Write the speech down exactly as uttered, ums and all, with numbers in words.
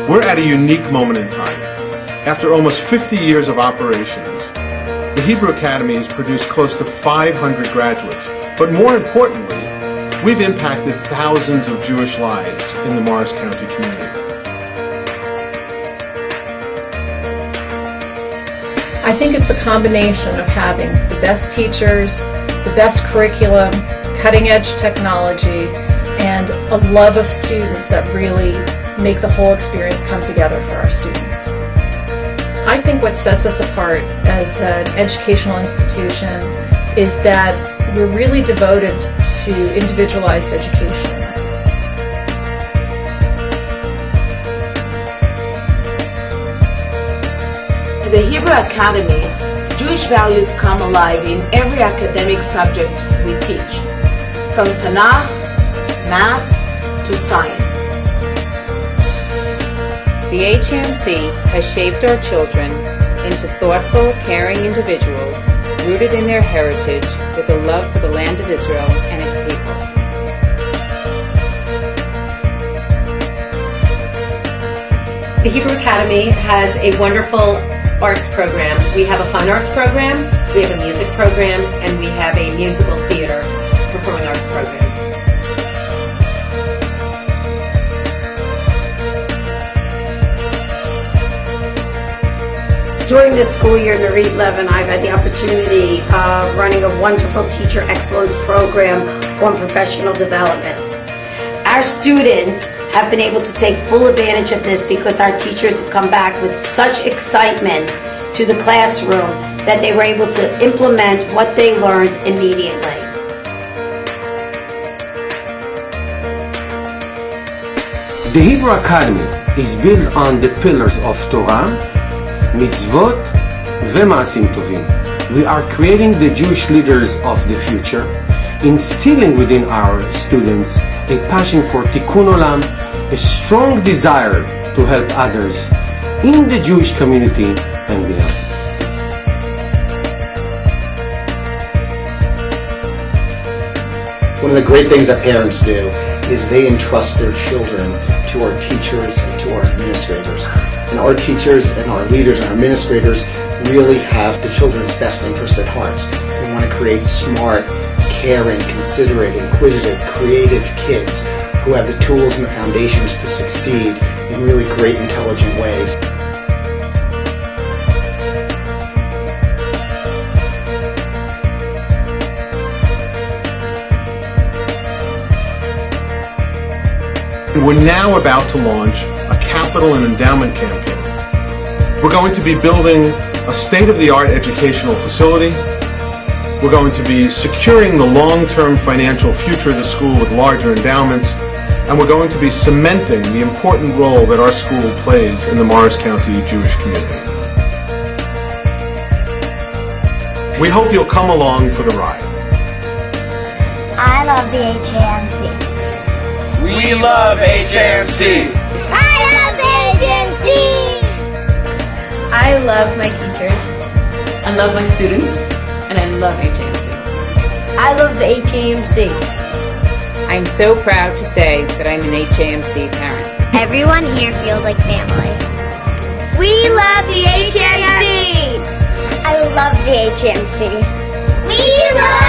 We're at a unique moment in time. After almost fifty years of operations, the Hebrew Academy has produced close to five hundred graduates, but more importantly, we've impacted thousands of Jewish lives in the Morris County community. I think it's the combination of having the best teachers, the best curriculum, cutting-edge technology, and a love of students that really make the whole experience come together for our students. I think what sets us apart as an educational institution is that we're really devoted to individualized education. At the Hebrew Academy, Jewish values come alive in every academic subject we teach, from Tanakh, math, to science. The H A M C has shaped our children into thoughtful, caring individuals rooted in their heritage with a love for the land of Israel and its people. The Hebrew Academy has a wonderful arts program. We have a fine arts program, we have a music program, and we have a musical theater performing arts program. During this school year, Nurit Levin, I've had the opportunity of running a wonderful teacher excellence program on professional development. Our students have been able to take full advantage of this because our teachers have come back with such excitement to the classroom that they were able to implement what they learned immediately. The Hebrew Academy is built on the pillars of Torah, mitzvot, ומעשים טובים. We are creating the Jewish leaders of the future, instilling within our students a passion for tikkun olam, a strong desire to help others in the Jewish community and beyond. One of the great things that parents do is they entrust their children to our teachers and to our administrators. And our teachers and our leaders and our administrators really have the children's best interest at heart. We want to create smart, caring, considerate, inquisitive, creative kids who have the tools and the foundations to succeed in really great, intelligent ways. We're now about to launch a capital and endowment campaign. We're going to be building a state-of-the-art educational facility. We're going to be securing the long-term financial future of the school with larger endowments, and we're going to be cementing the important role that our school plays in the Morris County Jewish community. We hope you'll come along for the ride. I love the H A M C. We love H A M C. I love H A M C. I love my teachers. I love my students, and I love H A M C. I love the H A M C. I'm so proud to say that I'm an H A M C parent. Everyone here feels like family. We love the H A M C. I love the H A M C. We love